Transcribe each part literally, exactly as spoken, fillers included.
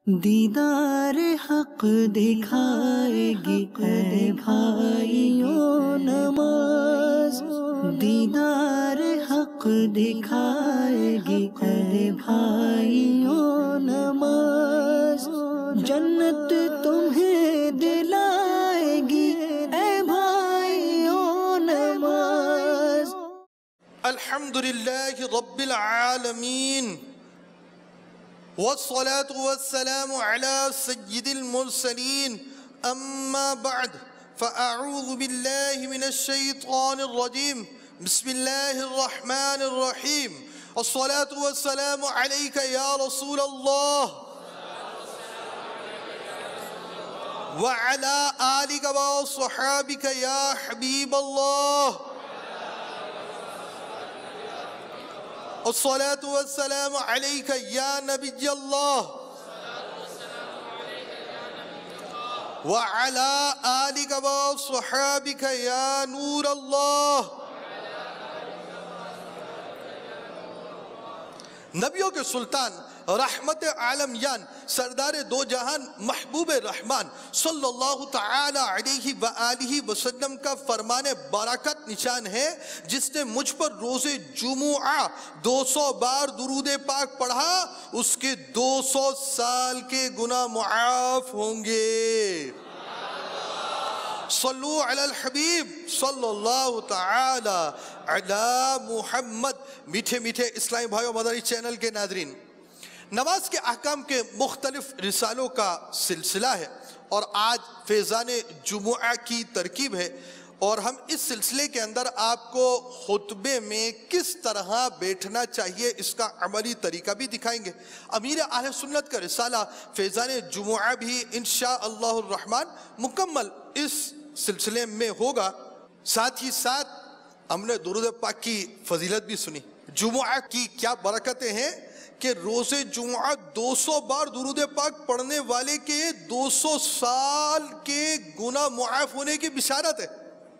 دیدار حق دکھائے گی اے بھائیوں نماز، دیدار حق دکھائے گی اے بھائیوں نماز، جنت تمہیں دلائے گی اے بھائیوں نماز۔ الحمدللہ رب العالمین، والصلاة والسلام على سید المرسلین، اما بعد فاعوذ باللہ من الشیطان الرجیم، بسم اللہ الرحمن الرحیم، والصلاة والسلام علیک یا رسول اللہ وعلى آلک وصحابک یا حبیب اللہ، الصلاة والسلام علیک یا نبی اللہ وعلى آلک وصحابک یا نور اللہ۔ نبیوں کے سلطان، رحمت عالمیان، سردار دو جہان، محبوب رحمان صلی اللہ تعالی علیہ وآلہ وسلم کا فرمان برکت نشان ہے، جس نے مجھ پر روز جمعہ دو سو بار درود پاک پڑھا، اس کے دو سو سال کے گناہ معاف ہوں گے۔ صلو علی الحبیب صلی اللہ تعالی علی محمد۔ میٹھے میٹھے اسلامی بھائیو، مدنی چینل کے ناظرین، نماز کے احکام کے مختلف رسالوں کا سلسلہ ہے، اور آج فیضان جمعہ کی ترکیب ہے، اور ہم اس سلسلے کے اندر آپ کو خطبے میں کس طرح بیٹھنا چاہیے اس کا عملی طریقہ بھی دکھائیں گے۔ امیر اہل سنت کا رسالہ فیضان جمعہ بھی انشاءاللہ الرحمن مکمل اس سلسلے میں ہوگا۔ ساتھ ہی ساتھ ہم نے درود پاک کی فضیلت بھی سنی، جمعہ کی کیا برکتیں ہیں کہ روز جمعہ دو سو بار درود پاک پڑھنے والے کے دو سو سال کے گناہ معاف ہونے کی بشارت ہے۔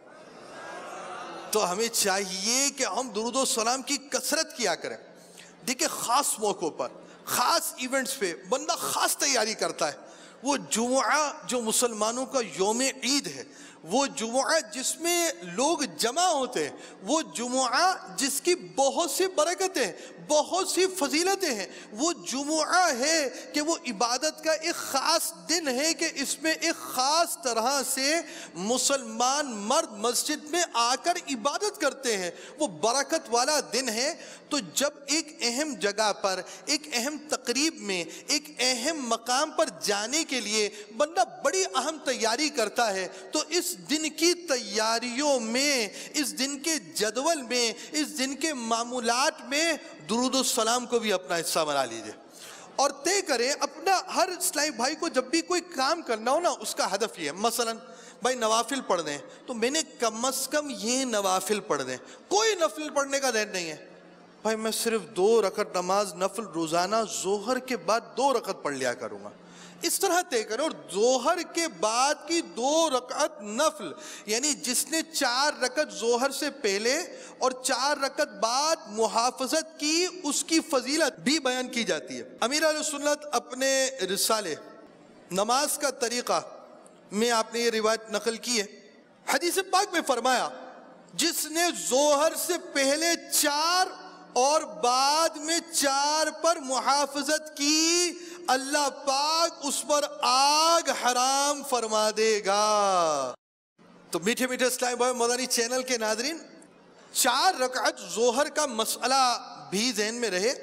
تو ہمیں چاہیے کہ ہم درود و سلام کی کثرت کیا کریں۔ دیکھیں، خاص موقعوں پر، خاص ایونٹس پہ بندہ خاص تیاری کرتا ہے۔ وہ جمعہ جو مسلمانوں کا یوم عید ہے، وہ جمعہ جس میں لوگ جمع ہوتے ہیں، وہ جمعہ جس کی بہت سی برکتیں ہیں، بہت سی فضیلتیں ہیں، وہ جمعہ ہے کہ وہ عبادت کا ایک خاص دن ہے کہ اس میں ایک خاص طرح سے مسلمان مرد مسجد میں آ کر عبادت کرتے ہیں، وہ برکت والا دن ہے۔ تو جب ایک اہم جگہ پر، ایک اہم تقریب میں، ایک اہم مقام پر جانے کے لیے بندہ بڑی اہم تیاری کرتا ہے، تو اس دن کی تیاریوں میں، اس دن کے جدول میں، اس دن کے معمولات میں درود و سلام کو بھی اپنا حصہ بنا لیجئے، اور طے کریں اپنا۔ ہر اسلامی بھائی کو جب بھی کوئی کام کرنا ہو نا، اس کا ہدف یہ ہے۔ مثلا بھائی نوافل پڑھ دیں، تو میں نے کم از کم یہ نوافل پڑھ دیں، کوئی نفل پڑھنے کا ذہن نہیں ہے، بھائی میں صرف دو رکعت نماز نفل روزانہ ظہر کے بعد دو رکعت پڑھ لیا کروں گا، اس طرح طے کریں۔ اور ظہر کے بعد کی دو رکعت نفل، یعنی جس نے چار رکعت ظہر سے پہلے اور چار رکعت بعد محافظت کی، اس کی فضیلت بھی بیان کی جاتی ہے۔ امیر اہل سنت اپنے رسالے نماز کا طریقہ میں آپ نے یہ روایت نقل کی ہے۔ حدیث پاک میں فرمایا، جس نے ظہر سے پہلے چار اور بعد میں چار پر محافظت کی، اللہ پاک اس پر آگ حرام فرما دے گا۔ تو میٹھے میٹھے اسلامی بھائی، مدنی چینل کے ناظرین، چار رکعت ظہر کا مسئلہ بھی ذہن میں رہے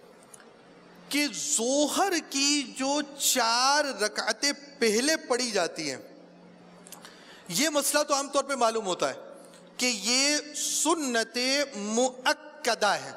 کہ ظہر کی جو چار رکعتیں پہلے پڑھی جاتی ہیں، یہ مسئلہ تو عام طور پہ معلوم ہوتا ہے کہ یہ سنت مؤکدہ ہے۔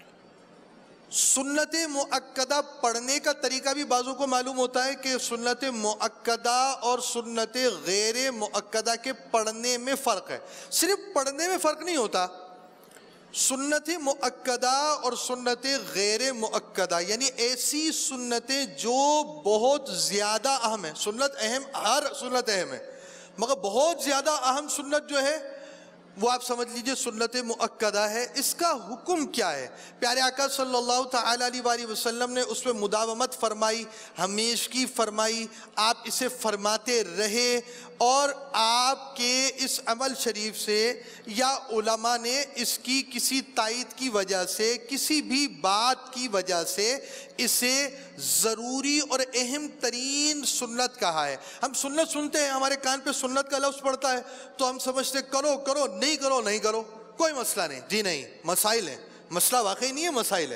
سنت مؤکدہ پڑھنے کا طریقہ بھی بعضوں کو معلوم ہوتا ہے کہ سنت مؤکدہ اور سنت غیر مؤکدہ کے پڑھنے میں فرق ہے۔ صرف پڑھنے میں فرق نہیں ہوتا، سنت مؤکدہ اور سنت غیر مؤکدہ یعنی ایسی سنتیں جو بہت زیادہ اہم ہیں۔ سنت اہم، ہر سنت اہم ہے، مگر بہت زیادہ اہم سنت جو ہے وہ آپ سمجھ لیجئے سنت مؤکدہ ہے. اس کا حکم کیا ہے؟ پیارے آقا صلی اللہ تعالیٰ علیہ وآلہ وسلم نے اس پہ مداومت فرمائی، ہمیشگی فرمائی، آپ اسے فرماتے رہے، اور آپ کے اس عمل شریف سے یا علماء نے اس کی کسی تائید کی وجہ سے، کسی بھی بات کی وجہ سے اسے ضروری اور اہم ترین سنت کہا ہے. ہم سنت سنتے ہیں، ہمارے کان پہ سنت کا لفظ پڑتا ہے تو ہم سمجھتے کرو کرو، نہیں کرو نہیں کرو، کوئی مسئلہ نہیں. جی نہیں، مسائل ہیں. مسئلہ واقعی نہیں ہے، مسائل ہے.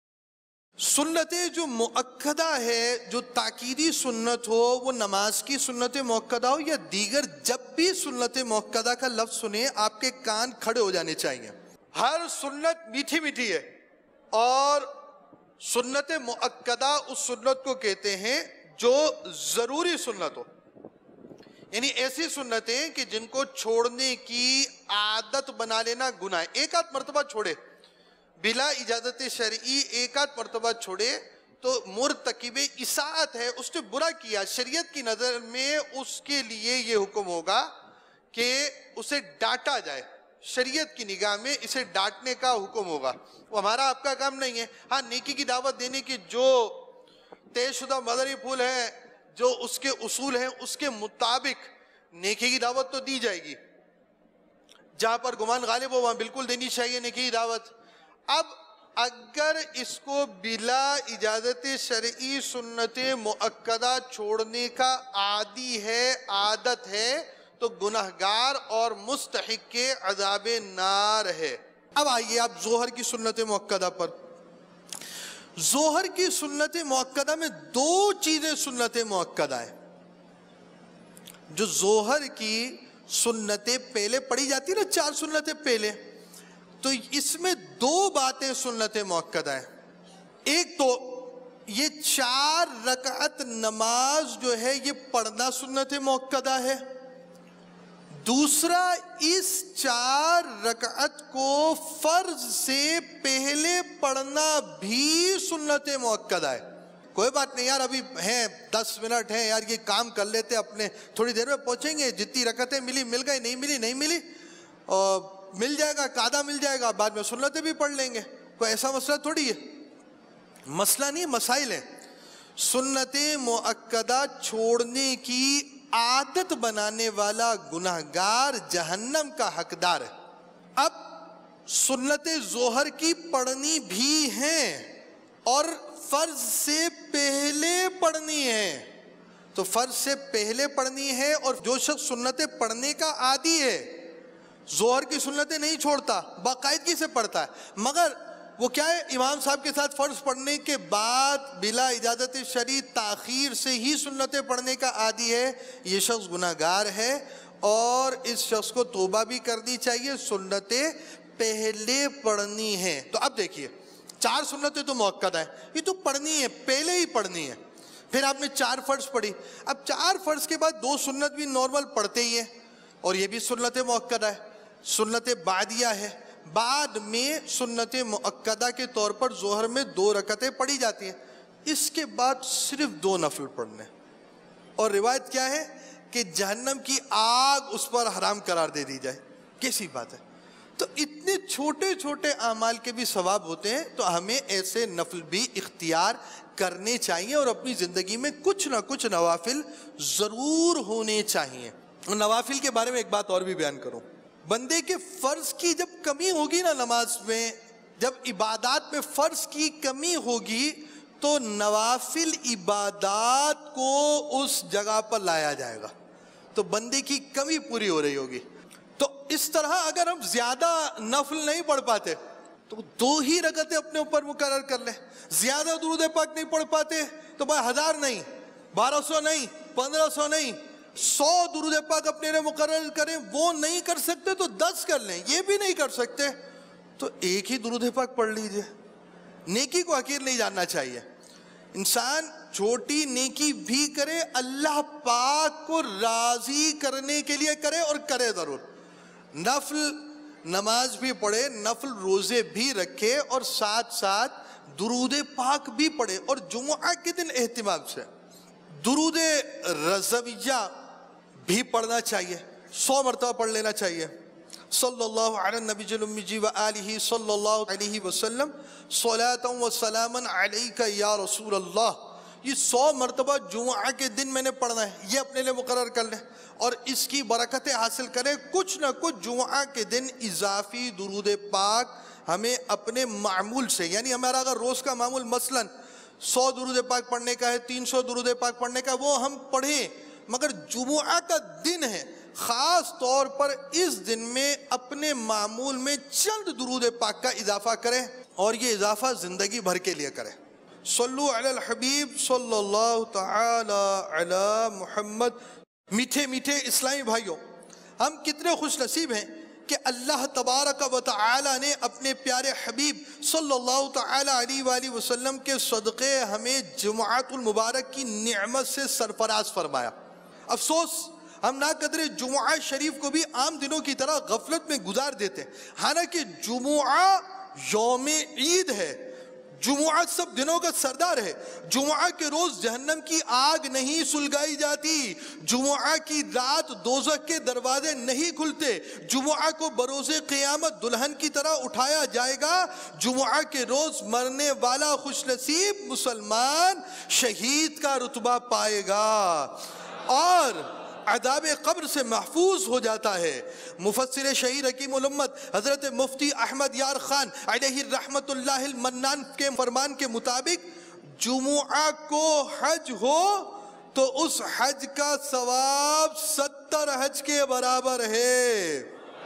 سنت جو مؤکدہ ہے، جو تاکیدی سنت ہو، وہ نماز کی سنت مؤکدہ ہو یا دیگر، جب بھی سنت مؤکدہ کا لفظ سنیں آپ کے کان کھڑے ہو جانے چاہیے. ہر سنت میٹھی میٹھی ہے، اور سنت مؤکدہ اس سنت کو کہتے ہیں جو ضروری سنت ہو، یعنی ایسی سنتیں کہ جن کو چھوڑنے کی عادت بنا لینا گناہ ہے. ایک آدھ مرتبہ چھوڑے بلا اجازت شرعی، ایک آدھ مرتبہ چھوڑے تو مرتکب اساءت ہے، اس نے برا کیا. شریعت کی نظر میں اس کے لیے یہ حکم ہوگا کہ اسے ڈانٹا جائے. شریعت کی نگاہ میں اسے ڈانٹنے کا حکم ہوگا. وہ ہمارا آپ کا کام نہیں ہے. ہاں، نیکی کی دعوت دینے کی جو طے شدہ مدری پھول ہیں، جو اس کے اصول ہیں، اس کے مطابق نیکی کی دعوت تو دی جائے گی. جہاں پر گمان غالب ہو وہاں بالکل دینی چاہیے نیکی کی دعوت. اب اگر اس کو بلا اجازت شرعی سنت مؤکدہ چھوڑنے کا عادی ہے، عادت ہے، تو گناہگار اور مستحق عذاب نار ہے. اب آئیے آپ ظہر کی سنت مؤکدہ پر. ظہر کی سنت مؤکدہ میں دو چیزیں سنت مؤکدہ ہیں. جو ظہر کی سنتیں پہلے پڑھی جاتی نا، چار سنتیں پہلے، تو اس میں دو باتیں سنت مؤکدہ ہیں. ایک تو یہ چار رکعت نماز جو ہے یہ پڑھنا سنت مؤکدہ ہے. دوسرا، اس چار رکعت کو فرض سے پہلے پڑھنا بھی سنت مؤکدہ ہے. کوئی بات نہیں یار، ابھی ہیں دس منٹ ہیں یار، یہ کام کر لیتے اپنے، تھوڑی دیر میں پہنچیں گے، جتنی رکعتیں ملی مل گئی، نہیں ملی نہیں ملی، اور مل جائے گا قاعدہ مل جائے گا، بعد میں سنتیں بھی پڑھ لیں گے. کوئی ایسا مسئلہ تھوڑی ہے. مسئلہ نہیں، مسائل ہیں. سنت مؤکدہ چھوڑنے کی عادت بنانے والا گناہگار جہنم کا حقدار ہے. اب سنت ظہر کی پڑھنی بھی ہیں اور فرض سے پہلے پڑھنی ہے. تو فرض سے پہلے پڑھنی ہے، اور جو شخص سنتیں پڑھنے کا عادی ہے، ظہر کی سنتیں نہیں چھوڑتا، باقاعدگی سے پڑھتا ہے، مگر وہ کیا ہے، امام صاحب کے ساتھ فرض پڑھنے کے بعد بلا اجازت شرعی تاخیر سے ہی سنتیں پڑھنے کا عادی ہے، یہ شخص گناہگار ہے، اور اس شخص کو توبہ بھی کرنی چاہیے. سنتیں پہلے پڑھنی ہیں. تو اب دیکھیے، چار سنتیں تو مؤکدہ ہیں، یہ تو پڑھنی ہے، پہلے ہی پڑھنی ہے. پھر آپ نے چار فرض پڑھی. اب چار فرض کے بعد دو سنت بھی نارمل پڑھتے ہی ہیں، اور یہ بھی سنت مؤکدہ ہے، سنت بعدیہ ہے. بعد میں سنت مؤکدہ کے طور پر ظہر میں دو رکعتیں پڑھی جاتی ہیں. اس کے بعد صرف دو نفل پڑھنے، اور روایت کیا ہے کہ جہنم کی آگ اس پر حرام قرار دے دی جائے. کیسی بات ہے. تو اتنے چھوٹے چھوٹے اعمال کے بھی ثواب ہوتے ہیں، تو ہمیں ایسے نفل بھی اختیار کرنے چاہیے، اور اپنی زندگی میں کچھ نہ کچھ نوافل ضرور ہونے چاہیے. نوافل کے بارے میں ایک بات اور بھی بیان کروں. بندے کے فرض کی جب کمی ہوگی نا نماز میں، جب عبادات میں فرض کی کمی ہوگی، تو نوافل عبادات کو اس جگہ پر لایا جائے گا، تو بندے کی کمی پوری ہو رہی ہوگی. تو اس طرح اگر ہم زیادہ نفل نہیں پڑھ پاتے تو دو ہی رکعتیں اپنے اوپر مقرر کر لیں. زیادہ درود پاک نہیں پڑھ پاتے تو بھائی ہزار نہیں، بارہ سو نہیں، پندرہ سو نہیں، سو درود پاک اپنے لیے مقرر کریں. وہ نہیں کر سکتے تو دس کر لیں. یہ بھی نہیں کر سکتے تو ایک ہی درود پاک پڑھ لیجئے. نیکی کو حقیر نہیں جاننا چاہیے. انسان چھوٹی نیکی بھی کرے، اللہ پاک کو راضی کرنے کے لیے کرے، اور کرے ضرور. نفل نماز بھی پڑھے، نفل روزے بھی رکھے، اور ساتھ ساتھ درود پاک بھی پڑھے. اور جمعہ کے دن اہتمام سے درود رضویہ بھی پڑھنا چاہیے، سو مرتبہ پڑھ لینا چاہیے. صلی اللہ علی النبی الأمی و آلہ صلی اللہ علیہ وسلم صلاۃ و سلاما علیک یا رسول اللہ. یہ سو مرتبہ جمعہ کے دن میں نے پڑھنا ہے، یہ اپنے لیے مقرر کر لیں اور اس کی برکتیں حاصل کریں. کچھ نہ کچھ جمعہ کے دن اضافی درود پاک ہمیں اپنے معمول سے، یعنی ہمارا اگر روز کا معمول مثلاً سو درود پاک پڑھنے کا ہے، تین سو درود پاک پڑھنے کا، وہ ہم پڑھیں، مگر جمعہ کا دن ہے، خاص طور پر اس دن میں اپنے معمول میں چند درود پاک کا اضافہ کریں اور یہ اضافہ زندگی بھر کے لیے کریں. صلو علی الحبیب صلی اللہ تعالی علی محمد. میٹھے میٹھے اسلامی بھائیوں، ہم کتنے خوش نصیب ہیں کہ اللہ تبارک و تعالی نے اپنے پیارے حبیب صلی اللہ تعالی علیہ وآلہ وسلم کے صدقے ہمیں جمعۃ المبارک کی نعمت سے سرفراز فرمایا. افسوس ہم نا قدر جمعہ شریف کو بھی عام دنوں کی طرح غفلت میں گزار دیتے ہیں، حالانکہ جمعہ یوم عید ہے، جمعہ سب دنوں کا سردار ہے. جمعہ کے روز جہنم کی آگ نہیں سلگائی جاتی، جمعہ کی رات دوزخ کے دروازے نہیں کھلتے، جمعہ کو بروز قیامت دلہن کی طرح اٹھایا جائے گا. جمعہ کے روز مرنے والا خوش نصیب مسلمان شہید کا رتبہ پائے گا اور عذاب قبر سے محفوظ ہو جاتا ہے. مفسر شہید حکیم الامت حضرت مفتی احمد یار خان علیہ رحمت اللہ المنان کے فرمان کے مطابق جمعہ کو حج ہو تو اس حج کا ثواب ستر حج کے برابر ہے.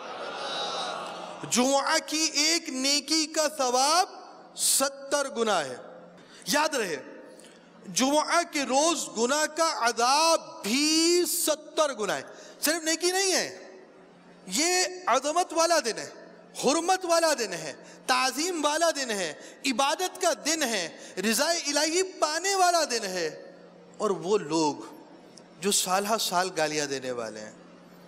جمعہ کی ایک نیکی کا ثواب ستر گنا ہے. یاد رہے، جمعہ کے روز گناہ کا عذاب بھی ستر گنا ہے. صرف نیکی نہیں ہے، یہ عظمت والا دن ہے، حرمت والا دن ہے، تعظیم والا دن ہے، عبادت کا دن ہے، رضا الہی پانے والا دن ہے. اور وہ لوگ جو سال ہر سال گالیاں دینے والے ہیں،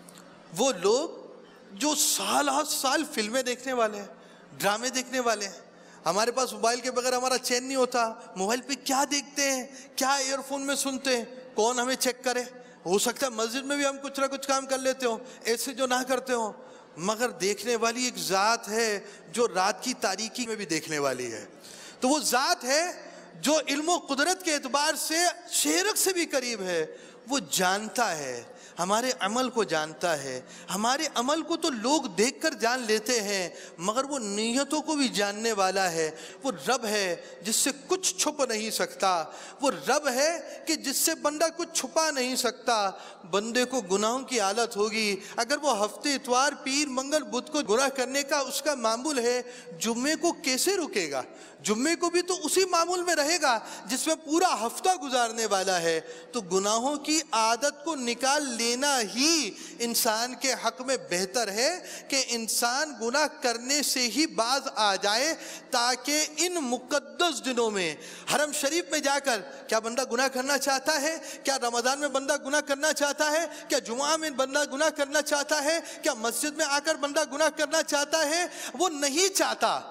وہ لوگ جو سال ہر سال فلمیں دیکھنے والے ہیں، ڈرامے دیکھنے والے ہیں. ہمارے پاس موبائل کے بغیر ہمارا چین نہیں ہوتا. موبائل پہ کیا دیکھتے ہیں، کیا ایئر فون میں سنتے ہیں، کون ہمیں چیک کرے. ہو سکتا ہے مسجد میں بھی ہم کچھ نہ کچھ کام کر لیتے ہوں ایسے جو نہ کرتے ہوں، مگر دیکھنے والی ایک ذات ہے جو رات کی تاریکی میں بھی دیکھنے والی ہے. تو وہ ذات ہے جو علم و قدرت کے اعتبار سے شرک سے بھی قریب ہے. وہ جانتا ہے، ہمارے عمل کو جانتا ہے. ہمارے عمل کو تو لوگ دیکھ کر جان لیتے ہیں، مگر وہ نیتوں کو بھی جاننے والا ہے. وہ رب ہے جس سے کچھ چھپ نہیں سکتا. وہ رب ہے کہ جس سے بندہ کچھ چھپا نہیں سکتا. بندے کو گناہوں کی عادت ہوگی، اگر وہ ہفتے اتوار پیر منگل بدھ کو گناہ کرنے کا اس کا معمول ہے، جمعے کو کیسے رکے گا؟ جمعے کو بھی تو اسی معمول میں رہے گا جس میں پورا ہفتہ گزارنے والا ہے. تو گناہوں کی عادت کو نکال لینا ہی انسان کے حق میں بہتر ہے کہ انسان گناہ کرنے سے ہی باز آ جائے، تاکہ ان مقدس دنوں میں حرم شریف میں جا کر کیا بندہ گناہ کرنا چاہتا ہے؟ کیا رمضان میں بندہ گناہ کرنا چاہتا ہے؟ کیا جمعہ میں بندہ گناہ کرنا چاہتا ہے؟ کیا مسجد میں آ کر بندہ گناہ کرنا چاہتا ہے؟ وہ نہیں چاہتا،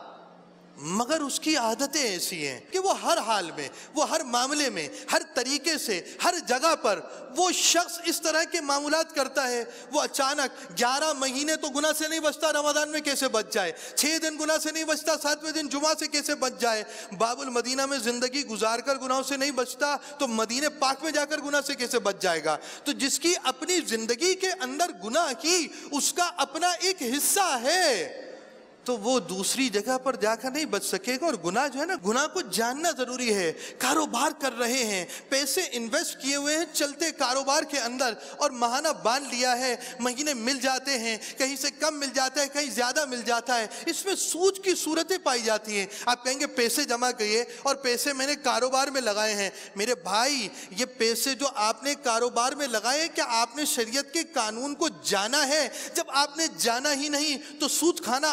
مگر اس کی عادتیں ایسی ہیں کہ وہ ہر حال میں، وہ ہر معاملے میں، ہر طریقے سے، ہر جگہ پر وہ شخص اس طرح کے معاملات کرتا ہے. وہ اچانک گیارہ مہینے تو گناہ سے نہیں بچتا، رمضان میں کیسے بچ جائے؟ چھ دن گناہ سے نہیں بچتا، ساتویں دن جمعہ سے کیسے بچ جائے؟ باب المدینہ میں زندگی گزار کر گناہوں سے نہیں بچتا تو مدینہ پاک میں جا کر گناہ سے کیسے بچ جائے گا؟ تو جس کی اپنی زندگی کے اندر گناہ کی اس کا اپنا ایک حصہ ہے، تو وہ دوسری جگہ پر جا کر نہیں بچ سکے گا. اور گناہ جو ہے نا، گناہ کو جاننا ضروری ہے. کاروبار کر رہے ہیں، پیسے انویسٹ کیے ہوئے ہیں چلتے کاروبار کے اندر، اور ماہانہ باندھ لیا ہے، مہینے مل جاتے ہیں، کہیں سے کم مل جاتا ہے، کہیں زیادہ مل جاتا ہے. اس میں سود کی صورتیں پائی جاتی ہیں. آپ کہیں گے پیسے جمع کیے اور پیسے میں نے کاروبار میں لگائے ہیں. میرے بھائی، یہ پیسے جو آپ نے کاروبار میں لگائے، کیا آپ نے شریعت کے قانون کو جانا ہے؟ جب آپ نے جانا ہی نہیں تو سود کھانا آپ کا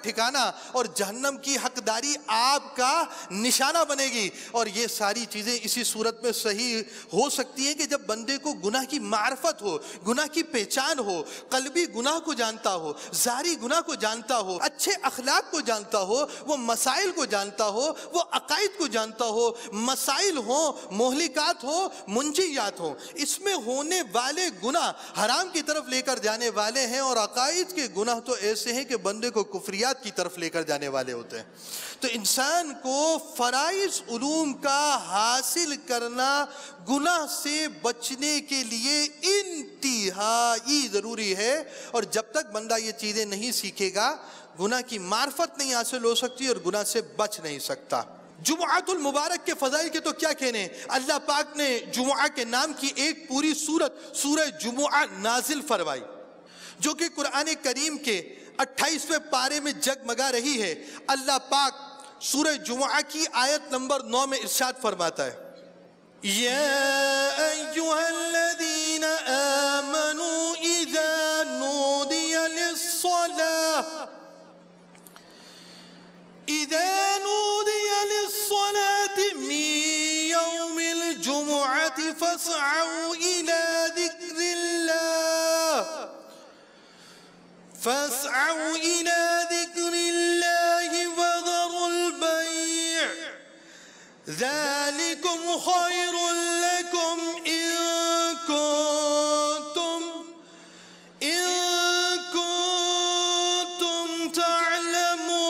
ٹھکانہ اور جہنم کی حقداری آپ کا نشانہ بنے گی. اور یہ ساری چیزیں اسی صورت میں صحیح ہو سکتی ہیں کہ جب بندے کو گناہ کی معرفت ہو, گناہ کی پہچان ہو, قلبی گناہ کو جانتا ہو, ظاہری گناہ کو جانتا ہو, اچھے اخلاق کو جانتا ہو, وہ مسائل کو جانتا ہو, وہ عقائد کو جانتا ہو, مسائل ہوں, مہلکات ہوں, منجیات ہوں. اس میں ہونے والے گناہ حرام کی طرف لے کر جانے والے ہیں, اور عقائد کے گناہ تو ایسے ہیں کہ بندے کو کفریات کی طرف لے کر جانے والے ہوتے ہیں. تو انسان کو فرائض علوم کا حاصل کرنا گناہ سے بچنے کے لیے انتہائی ضروری ہے. اور جب تک بندہ یہ چیزیں نہیں سیکھے گا گناہ کی معرفت نہیں حاصل ہو سکتی اور گناہ سے بچ نہیں سکتا. جمعۃ المبارک کے فضائل کے تو کیا کہنے, اللہ پاک نے جمعہ کے نام کی ایک پوری سورت سورہ جمعہ نازل فرمائی, جو کہ قرآن کریم کے اٹھائیسویں پارے میں جگمگا رہی ہے. اللہ پاک سورہ جمعہ کی آیت نمبر نو میں ارشاد فرماتا ہے, یا ایہا الذین آمنوا اذا نودی للصلاة اذا نودی للصلاة من یوم الجمعة فاسعوا الى ذکر اللہ فاسعوا الى ذکر اللہ وذروا البیع ذالکم خیر لکم ان کنتم ان کنتم تعلمون.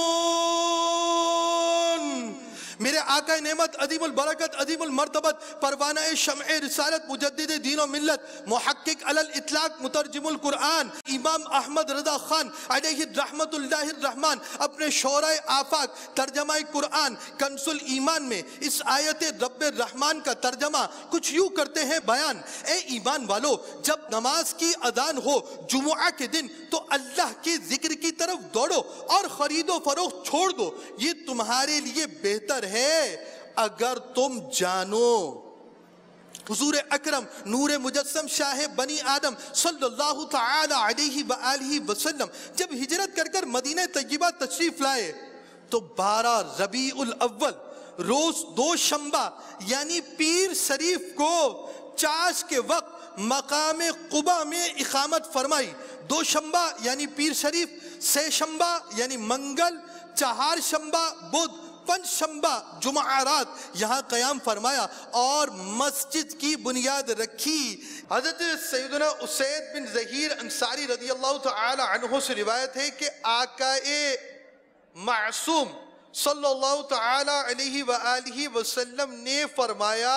میرے آقا نعمت عظیم البرکت عظیم المرتبت پروانہ شمع رسالت مجدد دین و ملت محقق علی الاطلاق مترجم القرآن امام احمد رضا خان علیہ رحمت اللہ الرحمن اپنے شورۂ آفاق ترجمہ قرآن کنز الایمان میں اس آیت رب الرحمن کا ترجمہ کچھ یوں کرتے ہیں بیان. اے ایمان والو, جب نماز کی اذان ہو جمعہ کے دن تو اللہ کے ذکر کی طرف دوڑو اور خرید و فروخت چھوڑ دو, یہ تمہارے لیے بہتر ہے اگر تم جانو. حضور اکرم نور مجسم شاہ بنی آدم صلی اللہ تعالی علیہ وآلہ وسلم جب ہجرت کر کر مدینہ طیبہ تشریف لائے تو بارہ ربیع الاول روز دو شنبہ یعنی پیر شریف کو چاش کے وقت مقام قبا میں اقامت فرمائی. دو شنبہ یعنی پیر شریف, سے شنبہ یعنی منگل, چہار شنبہ بدھ, پنج شنبہ جمعرات یہاں قیام فرمایا اور مسجد کی بنیاد رکھی. حضرت سیدنا اسید بن ظہیر انصاری رضی اللہ تعالی عنہ سے روایت ہے کہ آقا معصوم صلی اللہ تعالی علیہ وآلہ وسلم نے فرمایا,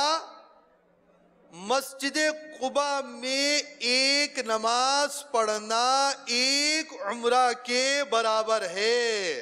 مسجد قباء میں ایک نماز پڑھنا ایک عمرہ کے برابر ہے.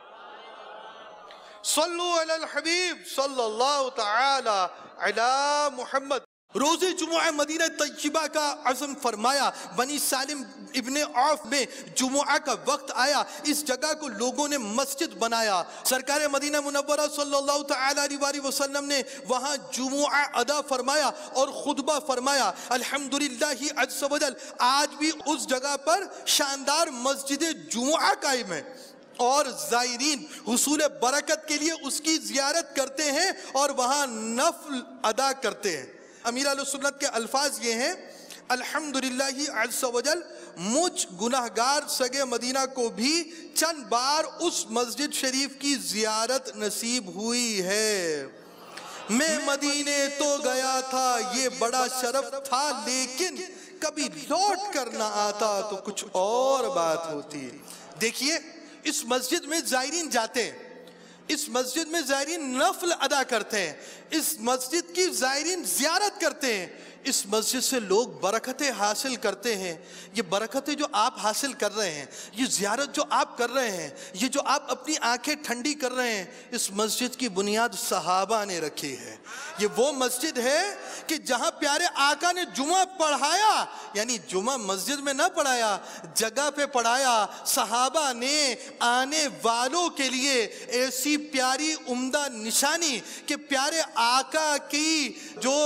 صلو علی الحبیب صلی اللہ تعالی علی محمد. روز جمعہ مدینہ طیبہ کا عزم فرمایا. بنی سالم ابن عوف میں جمعہ کا وقت آیا, اس جگہ کو لوگوں نے مسجد بنایا. سرکار مدینہ منورہ صلی اللہ تعالی علیہ وسلم نے وہاں جمعہ ادا فرمایا اور خطبہ فرمایا. الحمدللہ عز و جل آج بھی اس جگہ پر شاندار مسجد جمعہ قائم ہے اور زائرین حصول برکت کے لیے اس کی زیارت کرتے ہیں اور وہاں نفل ادا کرتے ہیں. امیر علیہ سنت کے الفاظ یہ ہیں, الحمدللہ عز و جل مجھ گناہگار سگے مدینہ کو بھی چند بار اس مسجد شریف کی زیارت نصیب ہوئی ہے. میں مدینے تو گیا تھا یہ بڑا شرف تھا, لیکن کبھی لوٹ کر نہ آتا تو کچھ اور بات ہوتی. دیکھیے اس مسجد میں زائرین جاتے ہیں, اس مسجد میں زائرین نفل ادا کرتے ہیں, اس مسجد کی زائرین زیارت کرتے ہیں, اس مسجد سے لوگ برکتیں حاصل کرتے ہیں. یہ برکتیں جو آپ حاصل کر رہے ہیں, یہ زیارت جو آپ کر رہے ہیں, یہ جو آپ اپنی آنکھیں ٹھنڈی کر رہے ہیں, اس مسجد کی بنیاد صحابہ نے رکھی ہے. یہ وہ مسجد ہے کہ جہاں پیارے آقا نے جمعہ پڑھایا, یعنی جمعہ مسجد میں نہ پڑھایا, جگہ پہ پڑھایا. صحابہ نے آنے والوں کے لیے ایسی پیاری عمدہ نشانی کہ پیارے آقا کی جو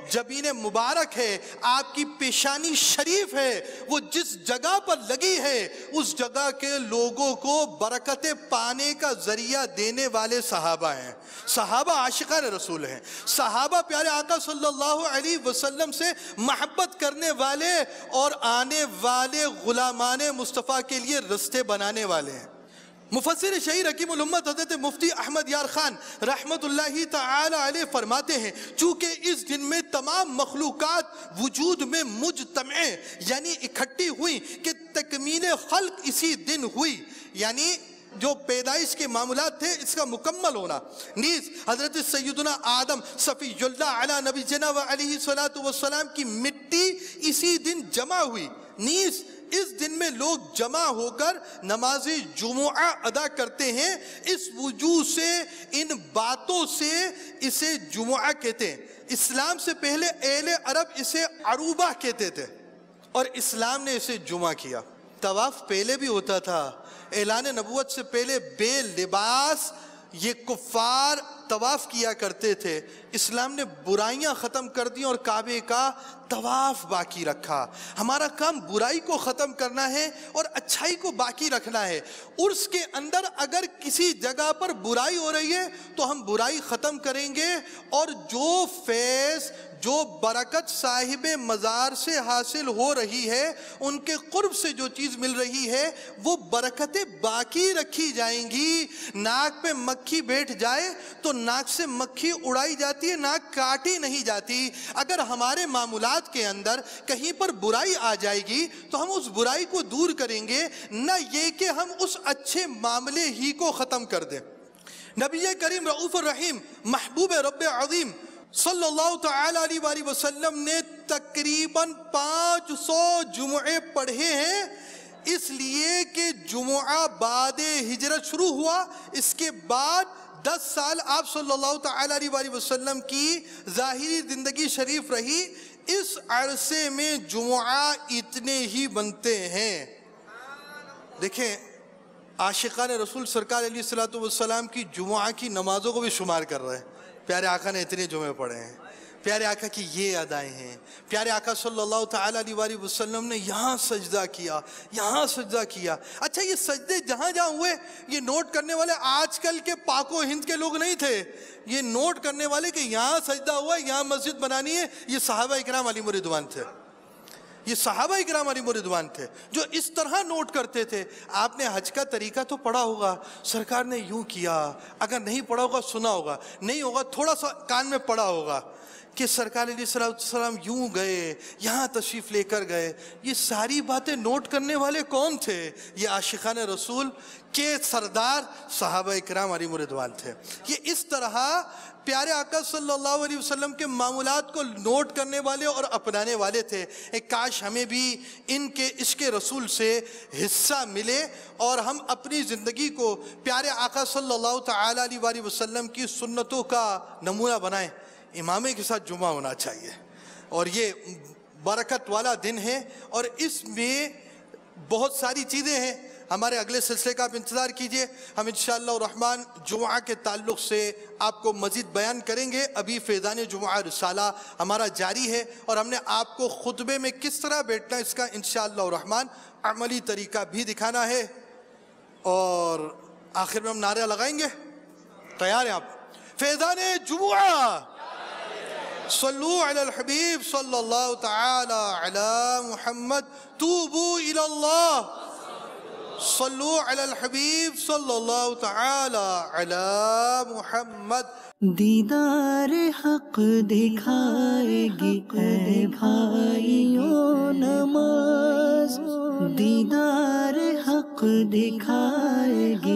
جبین مبارک ہے، آپ کی پیشانی شریف ہے، وہ جس جگہ پر لگی ہے اس جگہ کے لوگوں کو برکت پانے کا ذریعہ دینے والے صحابہ ہیں۔ صحابہ عاشقان رسول ہیں، صحابہ پیارے آقا صلی اللہ علیہ وسلم سے محبت کرنے والے اور آنے والے غلامان مصطفیٰ کے لیے رستے بنانے والے ہیں۔ مفسر شہیر حکیم الامت حضرت مفتی احمد یار خان رحمت اللہ تعالی علیہ فرماتے ہیں چونکہ اس دن میں تمام مخلوقات وجود میں مجتمع یعنی اکٹھی ہوئی کہ تکمیل خلق اسی دن ہوئی، یعنی جو پیدائش کے معاملات تھے اس کا مکمل ہونا۔ نیز حضرت سیدنا آدم صفی اللہ علی نبی جناب علیہ السلام کی مٹی اسی دن جمع ہوئی۔ نیز اس دن میں لوگ جمع ہو کر نماز جمعہ ادا کرتے ہیں، اس وجوہ سے ان باتوں سے اسے جمعہ کہتے ہیں۔ اسلام سے پہلے اہل عرب اسے عروبہ کہتے تھے اور اسلام نے اسے جمعہ کیا۔ طواف پہلے بھی ہوتا تھا، اعلان نبوت سے پہلے بے لباس یہ کفار طواف کیا کرتے تھے، اسلام نے برائیاں ختم کر دی اور کعبے کا طواف باقی رکھا۔ ہمارا کام برائی کو ختم کرنا ہے اور اچھائی کو باقی رکھنا ہے۔ عرس کے اندر اگر کسی جگہ پر برائی ہو رہی ہے تو ہم برائی ختم کریں گے، اور جو فیض جو برکت صاحب مزار سے حاصل ہو رہی ہے، ان کے قرب سے جو چیز مل رہی ہے وہ برکتیں باقی رکھی جائیں گی۔ ناک پہ مکھی بیٹھ جائے تو ناک سے مکھی اڑائی جاتی ہے، ناک کاٹی نہیں جاتی۔ اگر ہمارے معاملات کے اندر کہیں پر برائی آ جائے گی تو ہم اس برائی کو دور کریں گے، نہ یہ کہ ہم اس اچھے معاملے ہی کو ختم کر دیں۔ نبی کریم رؤوف الرحیم محبوب رب عظیم صلی اللہ تعالی علیہ وآلہ وسلم نے تقریباً پانچ سو جمعے پڑھے ہیں، اس لیے کہ جمعہ بعد ہجرت شروع ہوا، اس کے بعد دس سال آپ صلی اللہ تعالی علیہ وآلہ وسلم کی ظاہری زندگی شریف رہی، اس عرصے میں جمعہ اتنے ہی بنتے ہیں۔ دیکھیں عاشقان رسول سرکار علیہ السلام کی جمعہ کی نمازوں کو بھی شمار کر رہے ہیں۔ پیارے آقا نے اتنے جمعے پڑھے ہیں، پیارے آقا کی یہ ادائیں ہیں، پیارے آقا صلی اللہ تعالی علیہ وآلہ وسلم نے یہاں سجدہ کیا، یہاں سجدہ کیا۔ اچھا یہ سجدے جہاں جہاں ہوئے یہ نوٹ کرنے والے آج کل کے پاک و ہند کے لوگ نہیں تھے، یہ نوٹ کرنے والے کہ یہاں سجدہ ہوا ہے، یہاں مسجد بنانی ہے، یہ صحابہ اکرام علیہم رضوان تھے۔ یہ صحابہ اکرام علیہم رضوان تھے جو اس طرح نوٹ کرتے تھے۔ آپ نے حج کا طریقہ تو پڑھا ہوگا، سرکار نے یوں کیا، اگر نہیں پڑھا ہوگا سنا ہوگا، نہیں ہوگا تھوڑا سا کان میں پڑھا ہوگا کہ سرکار علیہ السلام یوں گئے، یہاں تشریف لے کر گئے۔ یہ ساری باتیں نوٹ کرنے والے کون تھے؟ یہ عاشقان رسول کے سردار صحابہ اکرام علیہم رضوان تھے۔ یہ اس طرح پیارے آقا صلی اللہ علیہ وسلم کے معمولات کو نوٹ کرنے والے اور اپنانے والے تھے۔ ایک کاش ہمیں بھی ان کے عشق رسول سے حصہ ملے اور ہم اپنی زندگی کو پیارے آقا صلی اللہ تعالی علیہ وآلہ وسلم کی سنتوں کا نمونہ بنائیں۔ امامے کے ساتھ جمعہ ہونا چاہیے، اور یہ برکت والا دن ہے، اور اس میں بہت ساری چیزیں ہیں۔ ہمارے اگلے سلسلے کا آپ انتظار کیجئے، ہم انشاءاللہ الرحمن جمعہ کے تعلق سے آپ کو مزید بیان کریں گے۔ ابھی فیضان جمعہ رسالہ ہمارا جاری ہے، اور ہم نے آپ کو خطبے میں کس طرح بیٹھنا ہے اس کا انشاءاللہ الرحمن عملی طریقہ بھی دکھانا ہے، اور آخر میں ہم نعرہ لگائیں گے۔ تیار ہیں آپ؟ فیضان جمعہ، صلو علی الحبیب صلی اللہ تعالی علی محمد، توبو الی اللہ، صلو علی الحبیب صلی اللہ تعالی علی محمد۔ دیدار حق دکھائے گی اے بھائیوں نماز، دیدار حق دکھائے گی